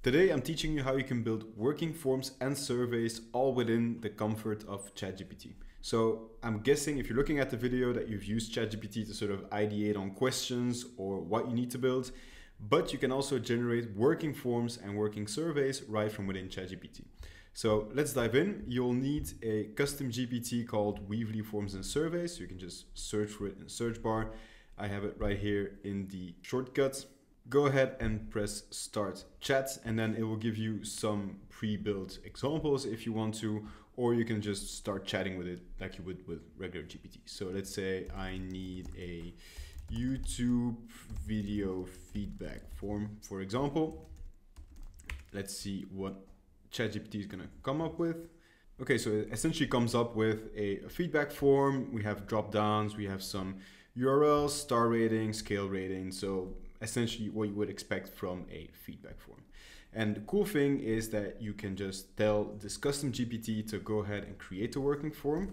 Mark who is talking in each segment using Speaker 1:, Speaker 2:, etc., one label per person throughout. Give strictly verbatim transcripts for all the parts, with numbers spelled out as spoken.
Speaker 1: Today I'm teaching you how you can build working forms and surveys all within the comfort of ChatGPT. So I'm guessing if you're looking at the video that you've used ChatGPT to sort of ideate on questions or what you need to build, but you can also generate working forms and working surveys right from within ChatGPT. So let's dive in. You'll need a custom G P T called Weebly Forms and Surveys. So you can just search for it in the search bar. I have it right here in the shortcuts. Go ahead and press start chat, and then it will give you some pre-built examples if you want to, or you can just start chatting with it like you would with regular G P T. So let's say I need a YouTube video feedback form, for example. Let's see what ChatGPT is gonna come up with. Okay, so it essentially comes up with a, a feedback form. We have drop downs, we have some U R Ls, star rating, scale rating. So essentially what you would expect from a feedback form. And the cool thing is that you can just tell this custom G P T to go ahead and create a working form.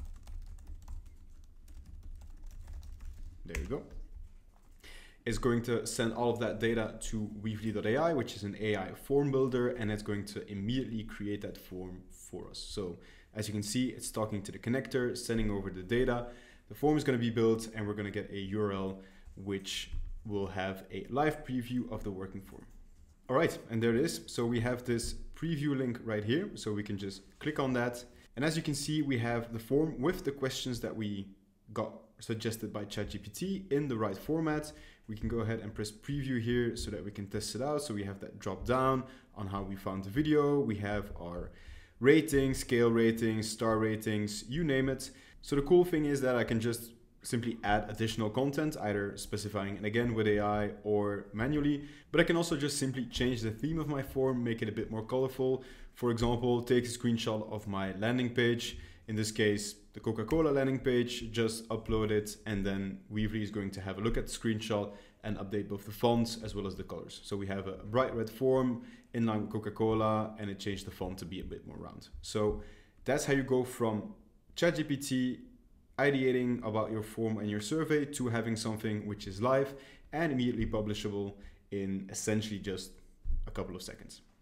Speaker 1: There you go. It's going to send all of that data to weebly dot A I, which is an A I form builder, and it's going to immediately create that form for us. So as you can see, it's talking to the connector, sending over the data. The form is going to be built, and we're going to get a U R L which will have a live preview of the working form. All right, and there it is. So we have this preview link right here. So we can just click on that. And as you can see, we have the form with the questions that we got suggested by ChatGPT in the right format. We can go ahead and press preview here so that we can test it out. So we have that drop down on how we found the video. We have our ratings, scale ratings, star ratings, you name it. So the cool thing is that I can just simply add additional content, either specifying it again with A I or manually, but I can also just simply change the theme of my form, make it a bit more colorful. For example, take a screenshot of my landing page. In this case, the Coca-Cola landing page, just upload it, and then Weebly is going to have a look at the screenshot and update both the fonts as well as the colors. So we have a bright red form in line with Coca-Cola, and it changed the font to be a bit more round. So that's how you go from ChatGPT ideating about your form and your survey to having something which is live and immediately publishable in essentially just a couple of seconds.